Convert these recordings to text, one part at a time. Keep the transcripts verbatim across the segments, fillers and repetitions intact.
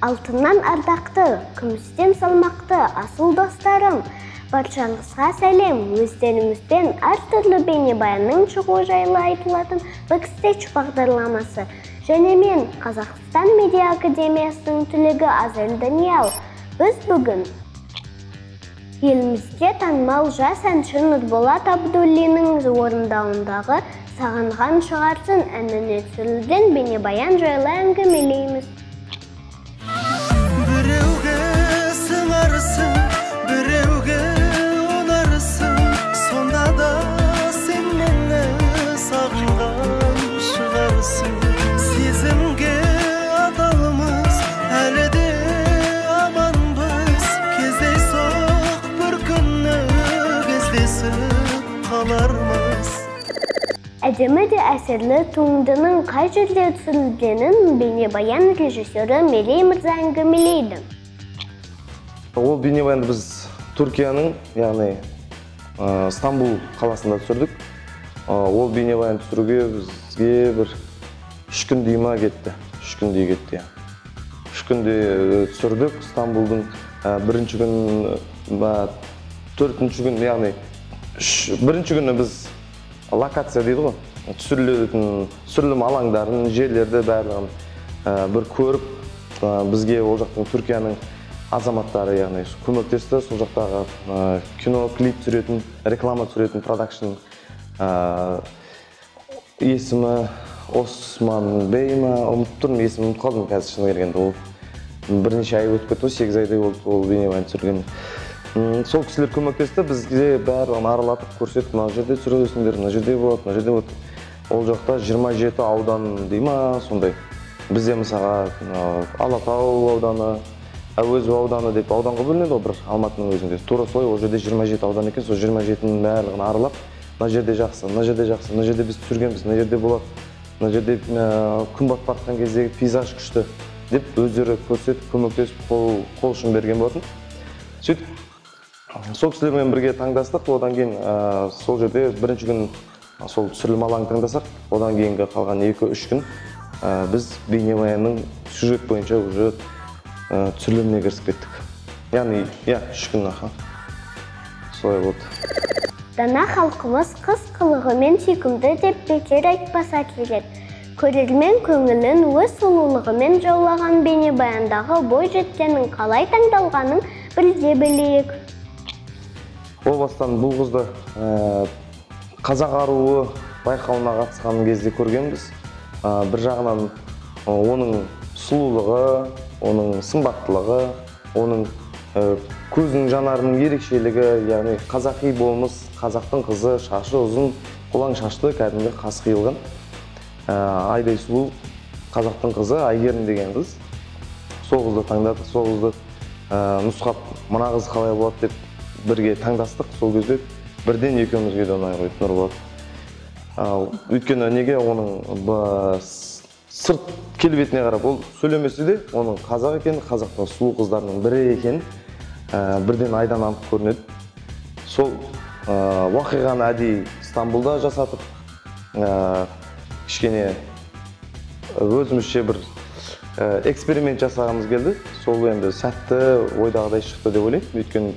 алтыннан ардақты, күмістен салмақты асыл достарым. Баршаңызға сәлем, өздеріңізбен әртүрлі бейнебаянның шығуы жайлы айтылатын бэкстейдж бағдарламасы. Және мен Қазақстан Медиа Академиясының түлегі Азел Даниял. Біз бүгін елімізге танымал жас әнші Нұрболат Абдуллиннің орындауындағы «Сағынған шығарсын» әніне түсірілген бейнебаян жайлы әңгімелейміз. Біреуге сыңарсың, біреуге онарсың, сонда да сен мені сағынған шығарсың. Сезімге адалмыз, әлі де аманбыз, кездейсоқ бір күні кездесіп қалармыз. Әдемі де әсерлі туындының қай жерде түсірілгенін бейнебаян режиссері Мерей Мырза әңгімелейді. Ол бейнебаянды біз Түркияның, яғни Стамбул қаласында түсірдік. Ол бейнебаян түсіруге бізге бір үш күндей ма кетті. Үш күндей кетті. Үш күнде түсірдік. Стамбулдың бірінші күн, төртінші күн, яғни бірінші күні біз локация дейді ғой, түсірілім алаңдарын, жерлерді барлығын бір көріп, бізге ол жақтың Түркияның азаматтары, яғни көмектесті. Сол жақтағы кино, клип түсіретін, реклама түсіретін продакшн есімі Осман Бей ма, ұмытып тұрмын, есімі ұмытып қалдым қазір шыны келгенде. Ол бірнеше ай өтіп кетті, сегіз айдай болды ол бейнебаян түсірген. Сол кісілер көмектесті, бізге бәрін аралатып көрсетіп, мына жерде түсіресіңдер, мына жерде болады, мына жерде болады. Ол жақта жиырма жеті аудан дей ма, сондай. Бізде мысалға Алатау ауданы, Әуезов ауданы деп ауданға бөлінеді ғой, бір Алматының өзінде. Тура солай, ол жерде жиырма жеті аудан екен, сол жиырма жетінің барлығын аралап, мына жерде жақсы, мына жерде жақсы, мына жерде біз түсіргенбіз, мына жерде болады, мына жерде күн батып жатқан кездегі пейзаж күшті деп өздері көрсетіп, көмектесіп, қол ұшын берген болатын. Сөйтіп, сол кісілермен бірге таңдастық, одан кейін сол жерде бірінші күн сол түсірілім алаңын таңдасақ, одан кейінгі қалған екі-үш күн біз бейнебаянның сюжет бойынша уже түсіріліміне кірісіп кеттік. Яғни, иә, үш күн аха. Солай болды. Дана халқымыз қыз қылығымен сүйкімді деп бекер айтпаса керек. Көрермен көңілін өз сұлулығымен жаулаған бейнебаяндағы бой жеткеннің қалай таңдалғанын біле білейік. Ол бастан бұл қызды қазақ аруы байқауына қатысқан кезде көргенбіз. Бір жағынан оның сұлулығы, оның сымбаттылығы, оның көзінің жанарының ерекшелігі, яғни қазақи болмыс, қазақтың қызы, шашы ұзын, қолаң шашты, кәдімгі қас қиылған. Айдай сұлу қазақтың қызы, Айгерім деген қыз. Сол қызды таңдадық, сол қызды нұсқап, мына қыз қалай болады деп бірге таңдастық. Сол кезде бірден екеумізге де ұнай қойды Нұрболат. Өйткені неге оның сырт келбетіне қарап, ол сөйлемесе де оның қазақ екен, қазақтың сұлу қыздарының бірі екен, бірден айдан анық көрінеді. Сол уақиғаны әдейі Стамбулда жасатып, кішкене өзімізше бір эксперимент жасағымыз келді. Сол енді сәтті ойдағыдай шықты деп ойлаймын. Өйткені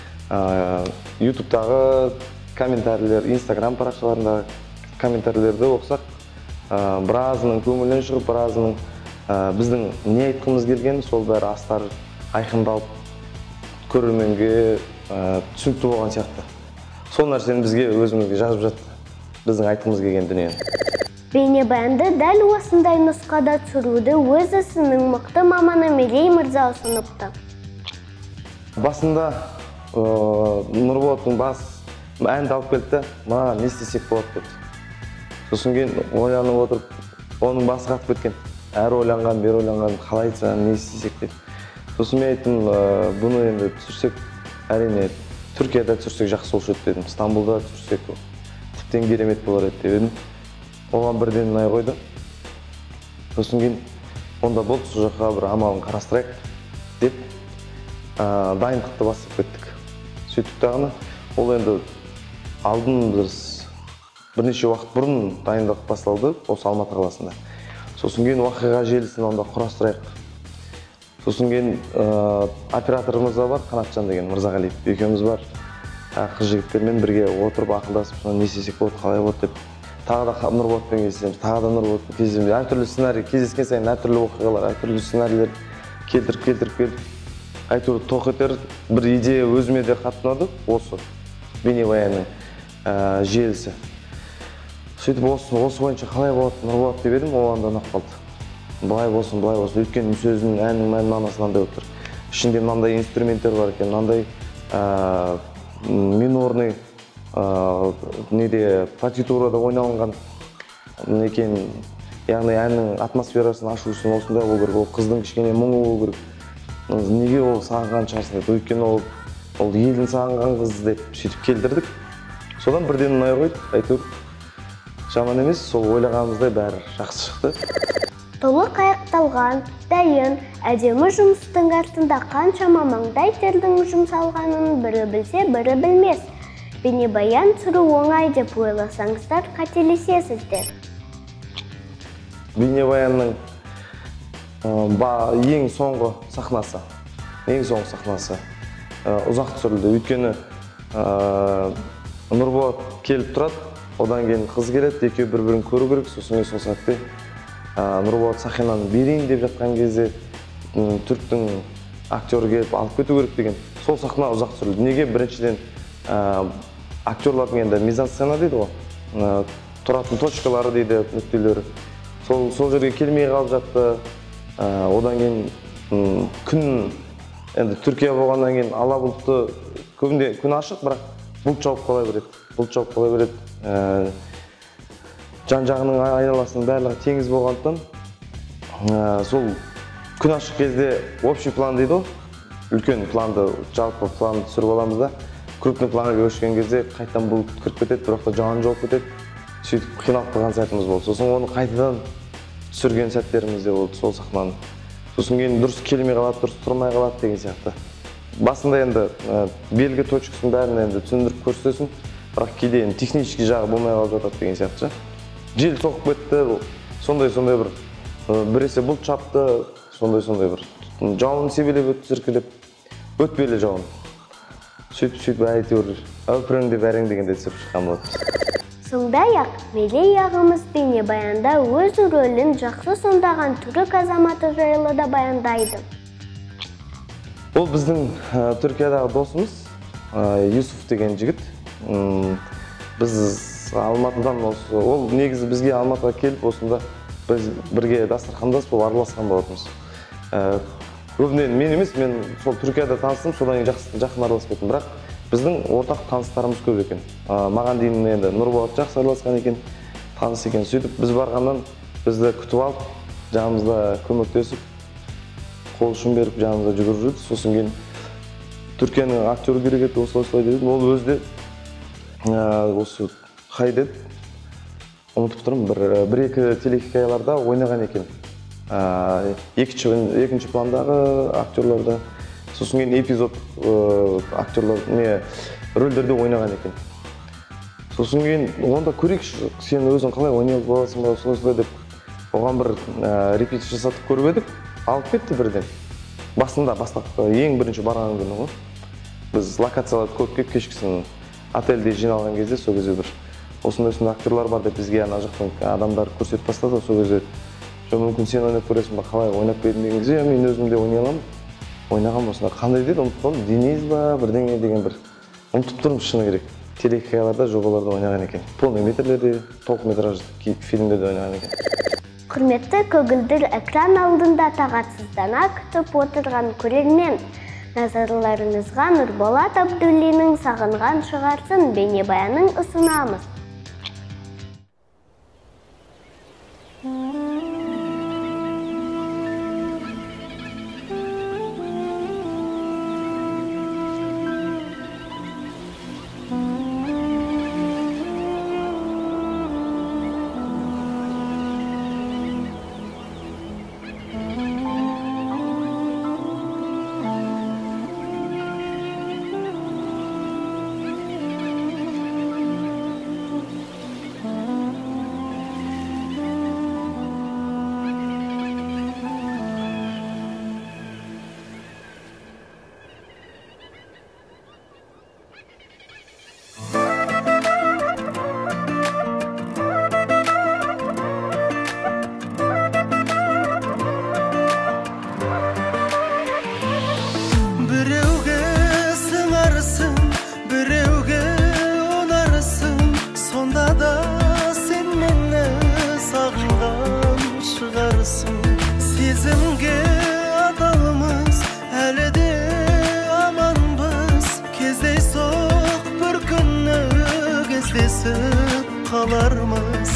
ютубтағы комментарийлер, инстаграм парақшаларындағы комментарийлерді оқысақ, біразының көңілінен шығып, біразының біздің не айтқымыз келген, сол бәрі астар айқындалып, көрерменге түсінікті болған сияқты. Сол нәрсені бізге өзімізге жазып жатты, біздің айтқымыз келген дүниені. Бейнебаянды дәл осындай нұсқада түсіруді өз ісінің мықты маманы Мерей Мырза ұсыныпты. Басында Нұрболаттың бас әнді алып келді, маған не істесек болады деді. Сосын кейін ойланып отырып, оның басы қатып кеткен. Әр ойланған, бер ойланған, қалай айтсам, не істесек деді. Сосын мен айттым, бұны енді түсірсек, әрине Түркияда түсірсек жақсы болушы еді дедім. Стамбулда түсірсек тіптен керемет болар еді деп едім. Оған бірден ұнай қойды. Сосын кейін онда болды, сол жаққа бір амалын қарастырайық деп дайындықты бастап кеттік. Сөйтіп тағыны, ол енді алдын бірнеше уақыт бұрын дайындық басталды, осы Алматы қаласында. Сосын кейін уақиға желісін онда құрастырайық. Сосын кейін операторымыз да бар, Қанатжан деген Мырзағалиев. Екеуміз бар. Қыз жігіттермен бірге отырып ақылдасып, соны не істесек болады, қалай болады деп. Тағы да Нұрболатпен кездесеміз, тағы да Нұрболатпен кездесеміз. Әртүрлі сценарий кездескен сайын әртүрлі оқиғалар, әртүрлі сценарийлер келтіріп келтіріп келіп, әйтеуір тоқетер бір идея өзіме де қатты ұнады, осы бейнебаянның желісі. Сөйтіп осы осы бойынша қалай болады, Нұрболат деп едім, оған да ұнап қалды. Былай болсын, былай болсын. Өйткені сөзінің әннің мән мағынасы мынандай отыр. Ішінде мынандай инструменттер бар екен, мынандай минорный неде партитурада ойналынған екен. Яғни әннің атмосферасын ашу үшін осындай болу керек, ол қыздың кішкене мұңы болу керек. Неге ол сағынған шығарсын деп, өйткені ол ол елдің сағынған қыз деп сөйтіп келтірдік. Содан бірден ұнай қойды, әйтеуір жаман емес, сол ойлағанымыздай бәрі жақсы шықты. Толық аяқталған, дайын, әдемі жұмыстың артында қаншама маңдай тердің жұмсалғанын бірі білсе, бірі білмес. Бейнебаян түсіру оңай деп ойласаңыздар, қателесесіздер. Бейнебаянның ең соңғы сахнасы, ең соңғы сахнасы ұзақ түсірілді. Өйткені Нұрболат келіп тұрады, одан кейін қыз келеді, екеуі бір-бірін көру керек, сосын сол сәтте Нұрболат сақинаны берейін деп жатқан кезде түріктің актері келіп алып кету керек деген сол сахна ұзақ түсірілді. Неге? Біріншіден актерлардың енді мизансцена дейді ғой, тұратын точкалары дейді, нүктелері. Сол жерге келмей қалып жатты. Одан кейін күн, енді Түркия болғаннан кейін ала бұлтты, көбінде күн ашық, бірақ бұлт жауып қалай береді. Бұлт жауып қалай береді. Жан-жағының айналасының барлығы теңіз болғандықтан, сол күн ашық кезде общий план дейді ғой, үлкен планды, жалпы планды түсіріп аламыз да, крупный планға көшкен кезде қайтадан бұлт кіріп кетеді, бірақ та жауын жауып кетеді, сөйтіп қиналып қалған сәтіміз болды. Сосын оны қайтадан түсірген сәттеріміз де болды, сол сахнаны. Сосын кейін дұрыс келмей қалады, дұрыс тұрмай қалады деген сияқты. Басында енді белгі точкасын бәрін енді түсіндіріп көрсетесің, бірақ кейде технический жағы болмай қалып жатады деген сияқты. Жел соқып кетті, сондай-сондай бір, біресе бұлт шапты, сондай-сондай бір. Жауын себелеп өтті, зіркілеп, өтпелі жауын. Сөйтіп-сөйтіп әйтеуір әупірімде бәрің дегенде түсіп шыққан болады. Сондай-ақ, Мелей ағамыз бейнебаянда өз рөлін жақсы сомдаған түрік азаматы жайлы да баяндайды. Ол біздің Түркиядағы досымыз, Юсуф деген жігіт. Біз Алматыдан осы, ол негізі бізге Алматыға келіп, осында біз бірге дастархандас болып араласқан болатынбыз. Көбінен мен емес, мен сол Түркияда таныстым, содан жақын араласып кеттім. Бірақ біздің ортақ таныстарымыз көп екен. Маған дейін енді Нұрболат жақсы араласқан екен, таныс екен. Сөйтіп біз барғаннан бізді күтіп алып, жанымызда көмектесіп, қол ұшын беріп, жанымызда жүгіріп жүрді. Сосын кейін Түркияның актері керек еді, осылай-осылай дедім. Ол өзі де осы қай деді, ұмытып тұрмын, бір-екі телехикаяларда ойнаған екен. Екінші пландағы актерларда, сосын кейін эпизод актерлар, рөлдерде ойнаған екен. Сосын кейін, онда көрейікші, сен өзің қалай ойнай боласың ба, осылай деп, оған бір репетиция жасатып көріп едік, алып кетті бірден. Басында, бастапқы, ең бірінші барған күні ғой. Біз локацияларды көп кеп кешкісін отельде жиналған кезде, сол кезде бір осындай-осындай актерлар бар деп бізге ана жақтан адамдар көрсетіп бастады, сол кезде мүмкін сен ойнап көресің ба, қалай ойнап бердің деген кезде, мен өзім де ойнай аламын. Ойнаған осында қандай деді, ұмытып қалдым, Денис ба, бірдеңе деген бір ұмытып тұрмын, шыны керек. Телехикаяларда, жобаларда ойнаған екен. Полный метрлерде, толықметражды фильмдерде ойнаған екен. Құрметті көгілдір экран алдында тағатсыздана күтіп отырған көрермен, назарларыңызға Нұрболат Абдуллиннің сағынған шығарсын бейнебаянын ұсынамыз. қалармыз.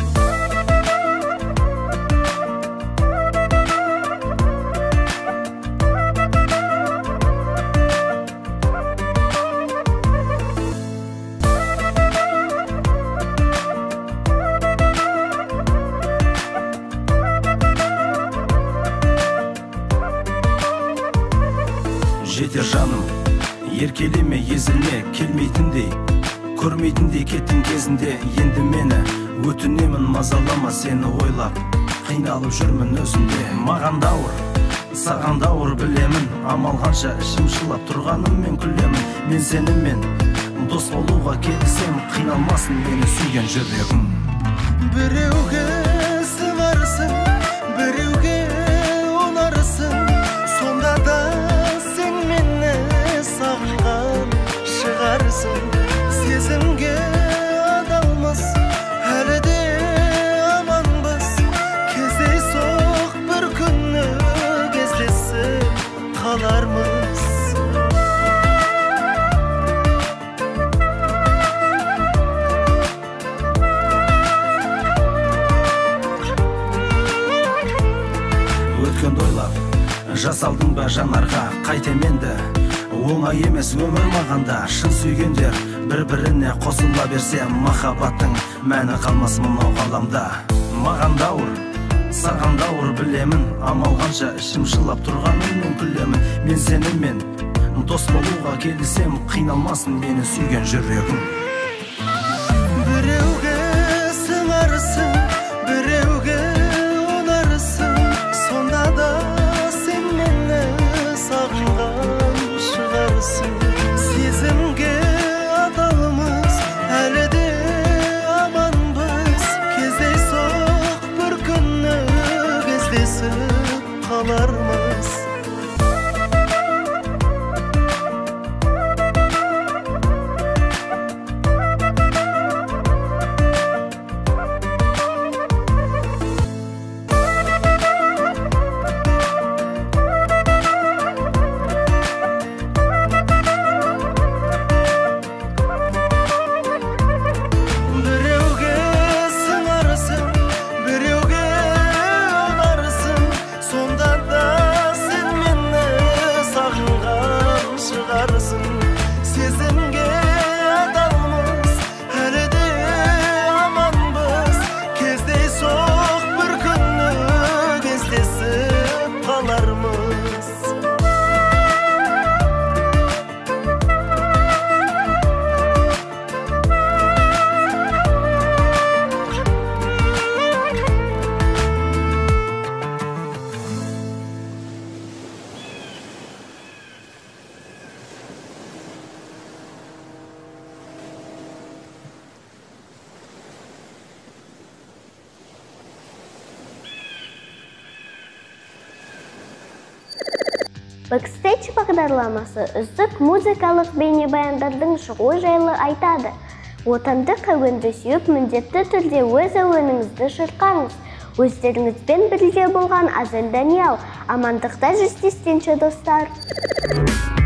Жетер жаным, еркелеме, езілме, келмейтіндей, көрмейтіндей кеттің кезінде. Енді мені өтінемін, мазалама сені ойлап, қиналып жүрмін өзімде. Маған дауыр, саған дауыр білемін, амал қанша ішім жылап тұрғаным мен күлемін. Мен сенімен дос болуға келісем, қиналмасын мені сүйген жүрегім. Біреуге сыңарсың, біреуге ұнарсың, сонда да сен мені сағынған шығарсың. Сезімге адалмыз, әлі де аманбыз, кездейсоқ бір күні кездесіп қалармыз. Өткенді ойлап жасалдың ба жанарға, қайтем енді оңай емес өмір мағанда. Шын сүйгендер бір-біріне қосыла берсе, махаббаттың мәні қалмас мынау ғаламда. Маған дауыр, саған дауыр білемін, амал қанша ішім жылап тұрғаным мен күлемін. Мен сенімен дос болуға келісем, қиналмасын мені сүйген жүрегім. Біреуге сыңарсың, біреуге ұнарсың, сонда да сен мені сағынған шығарсың. Сезімге адалмыз, әлі де аманбыз, кездейсоқ бір күні кездесіп қалармыз. Сезімге адалмыз, әлі де аманбыз, кездейсоқ бір күні кездесіп қалармыз. Бэкстейдж бағдарламасы үздік музыкалық бейнебаяндардың шығуы жайлы айтады. Отандық әуенді сүйіп, міндетті түрде өз әуеніңізді шырқаңыз. Өздеріңізбен бірге болған Азел Даниял. Амандықта жүздескенше достар.